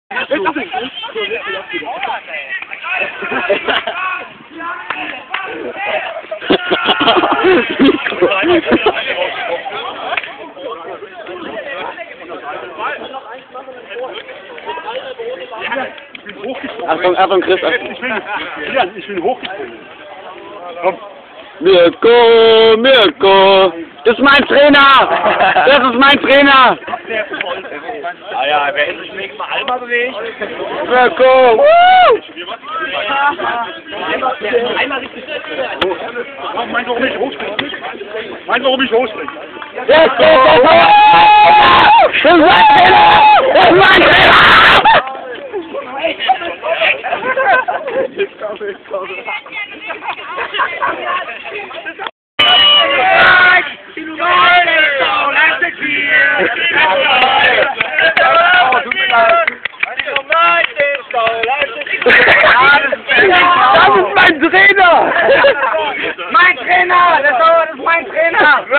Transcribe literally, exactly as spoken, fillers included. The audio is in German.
Achtung, Achtung, Chris. Achtung. Ich bin, ja, ich bin hochgesprungen. Komm. Mirko, Mirko, das ist mein Trainer! Das ist mein Trainer! Ah ja, wer sich nächstes Mal Alba bewegt. Mirko! Woo! Einmal richtig. Meint, warum ich hochspringe? Meint, warum ich hochspringe? Das ist mein Trainer! Das ist mein Trainer! Ich komme, ich komme. Das ist mein Trainer! Mein Trainer! Das ist mein Trainer!